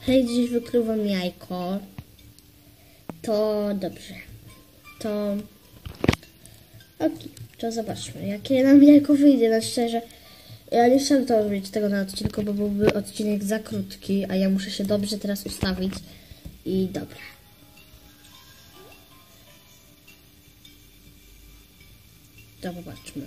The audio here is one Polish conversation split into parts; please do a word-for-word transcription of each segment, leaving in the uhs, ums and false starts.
Hej, dziś wykluwam jajko. To dobrze. To... Ok, to zobaczmy, jakie nam jajko wyjdzie. No szczerze, ja nie chciałam to robić tego na odcinku, bo byłby odcinek za krótki, a ja muszę się dobrze teraz ustawić. I dobra. To zobaczmy.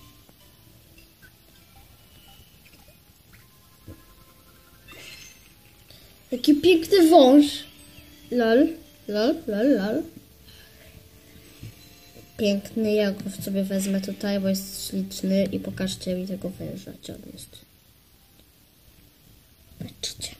Jaki piękny wąż. Lol, lol, lol, lol. Piękny, ja go sobie wezmę tutaj, bo jest śliczny i pokażcie mi tego węża, gdzie on jest. Patrzcie.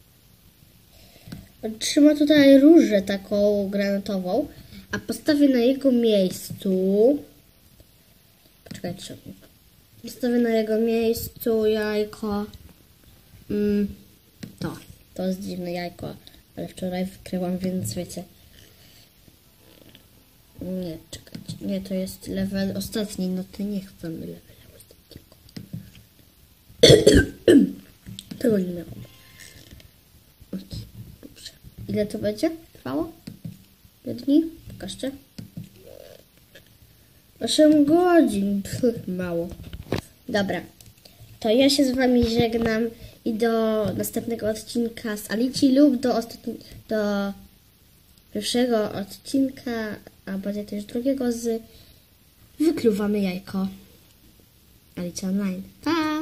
On trzyma tutaj różę taką granatową, a postawię na jego miejscu... Poczekajcie. Postawię na jego miejscu jajko. Mm, to. To jest dziwne jajko, ale wczoraj wykryłam, więc wiecie. Nie, czekajcie. Nie, to jest level ostatni, no to nie chcemy levela ostatniego. Tego nie miałam. Okay, dobrze. Ile to będzie trwało? Ile dni? Pokażcie. osiem godzin. Pff, mało. Dobra. To ja się z wami żegnam i do następnego odcinka z Alicji lub do, ostatni, do pierwszego odcinka, a bardziej też drugiego z Wykluwamy jajko. Alicja Online. Pa!